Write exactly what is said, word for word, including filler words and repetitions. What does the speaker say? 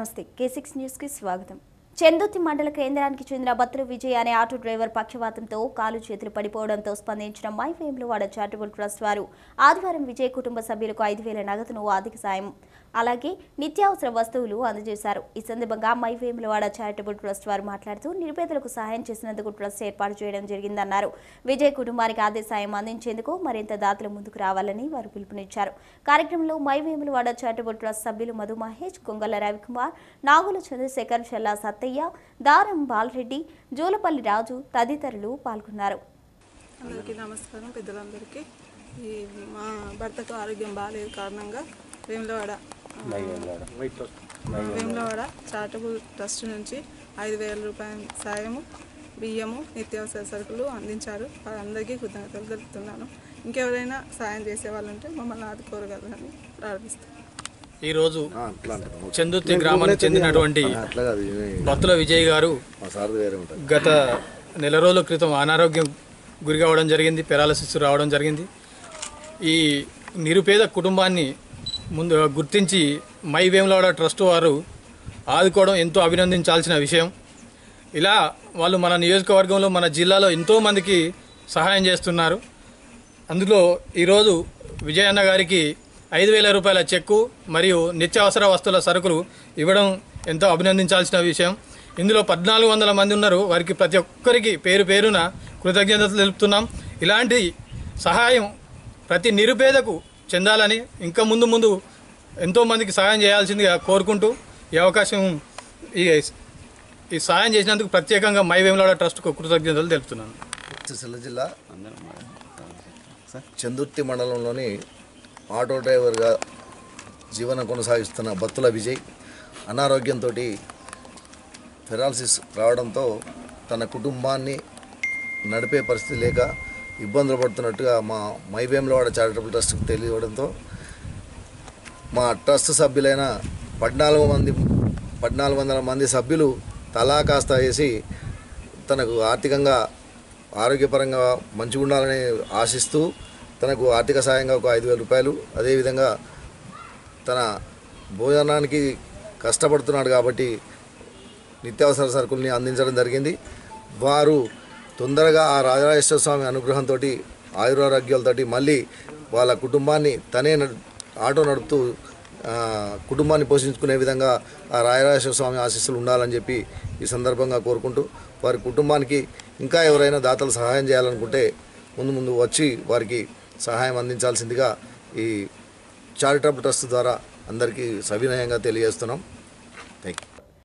నమస్తే కే six news కి స్వాగతం. చెందుర్తి మండల కేంద్రానికి చెందిన బత్తుల విజయ్ అనే ఆటో డ్రైవర్ పక్షవాతంతో కాలు చేతులు పడిపోవడంతో స్పందించిన మై వేములవాడ చారిటబుల్ ట్రస్ట్ వారు ఆదివారం విజయ్ కుటుంబ సభ్యులకు ఐదు వేల నగదును ఆర్థిక సాయం అలాగే నిత్యావసర వస్తువులు అందజేశారు. ఈ సందర్భంగా మై వేములవాడ చారిటబుల్ ట్రస్ట్ వారు మాట్లాడుతూ నిరుపేదలకు సహాయం చేసినందుకు ట్రస్ట్ ఏర్పాటు చేయడం జరిగిందన్నారు. విజయ్ కుటుంబానికి ఆర్థిక సాయం అందించేందుకు మరింత దాతలు ముందుకు రావాలని వారు పిలుపునిచ్చారు. కార్యక్రమంలో మై వేములవాడ చారిటబుల్ ట్రస్ట్ సభ్యులు మధు మహేష్, కొంగల రవికుమార్, నాగుల చంద్రశేఖర్, షల్లా సత్తయ్య, దారం బాలరెడ్డి, జూలపల్లి రాజు తదితరులు పాల్గొన్నారు. అందరికీ నమస్కారం. పెద్దలందరికీ ఈ మా భర్తకు ఆరోగ్యం బాగాలేదు కారణంగా వేములవాడ వేములవాడ చారిటబుల్ ట్రస్ట్ నుంచి ఐదు వేల రూపాయల సాయము, బియ్యము, నిత్యావసర సరుకులు అందించారు. అందరికీ కృతజ్ఞతలు తెలుపుతున్నాను. ఇంకెవరైనా సాయం చేసే వాళ్ళు ఉంటే మమ్మల్ని ఆదుకోరగలరని ప్రార్థిస్తాను. ఈరోజు చెందుర్తి గ్రామానికి చెందినటువంటి బత్తుల విజయ్ గారు గత నెల రోజుల క్రితం అనారోగ్యం గురి కావడం జరిగింది, పెరాలసిస్ రావడం జరిగింది. ఈ నిరుపేద కుటుంబాన్ని ముందు గుర్తించి మై వేములవాడ ట్రస్ట్ వారు ఆదుకోవడం ఎంతో అభినందించాల్సిన విషయం. ఇలా వాళ్ళు మన నియోజకవర్గంలో మన జిల్లాలో ఎంతోమందికి సహాయం చేస్తున్నారు. అందులో ఈరోజు విజయన్న గారికి ఐదు వేల రూపాయల చెక్కు మరియు నిత్యావసర వస్తువుల సరుకులు ఇవ్వడం ఎంతో అభినందించాల్సిన విషయం. ఇందులో పద్నాలుగు వందల మంది ఉన్నారు. వారికి ప్రతి ఒక్కరికి పేరు పేరున కృతజ్ఞతలు తెలుపుతున్నాం. ఇలాంటి సహాయం ప్రతి నిరుపేదకు చెందాలని ఇంకా ముందు ముందు ఎంతోమందికి సహాయం చేయాల్సిందిగా కోరుకుంటూ ఈ అవకాశం ఈ ఈ సహాయం చేసినందుకు ప్రత్యేకంగా మై వేములవాడ ట్రస్ట్కు కృతజ్ఞతలు తెలుపుతున్నాను. సిరిసిల్ల జిల్లా చెందుర్తి మండలంలోని ఆటో డ్రైవర్గా జీవనం కొనసాగిస్తున్న బత్తుల విజయ్ అనారోగ్యంతో పెరాలసిస్ రావడంతో తన కుటుంబాన్ని నడిపే పరిస్థితి లేక ఇబ్బందులు పడుతున్నట్టుగా మా మై వేములవాడ చారిటబుల్ ట్రస్ట్కి తెలియడంతో మా ట్రస్ట్ సభ్యులైన పద్నాలుగు మంది పద్నాలుగు వందల మంది సభ్యులు తలా కాస్త వేసి తనకు ఆర్థికంగా ఆరోగ్యపరంగా మంచిగా ఉండాలని ఆశిస్తూ తనకు ఆర్థిక సాయంగా ఒక ఐదు వేల రూపాయలు, అదేవిధంగా తన భోజనానికి కష్టపడుతున్నాడు కాబట్టి నిత్యావసర సరుకుల్ని అందించడం జరిగింది. వారు తొందరగా ఆ రాజరాజేశ్వర స్వామి అనుగ్రహంతో ఆయురారోగ్యాలతోటి మళ్ళీ వాళ్ళ కుటుంబాన్ని తనే ఆటో నడుపుతూ కుటుంబాన్ని పోషించుకునే విధంగా ఆ రాజరాజేశ్వర స్వామి ఆశీస్సులు ఉండాలని చెప్పి ఈ సందర్భంగా కోరుకుంటూ వారి కుటుంబానికి ఇంకా ఎవరైనా దాతలు సహాయం చేయాలనుకుంటే ముందు ముందు వచ్చి వారికి సహాయం అందించాల్సిందిగా ఈ చారిటబుల్ ట్రస్ట్ ద్వారా అందరికీ సవినయంగా తెలియజేస్తున్నాం. Thank you.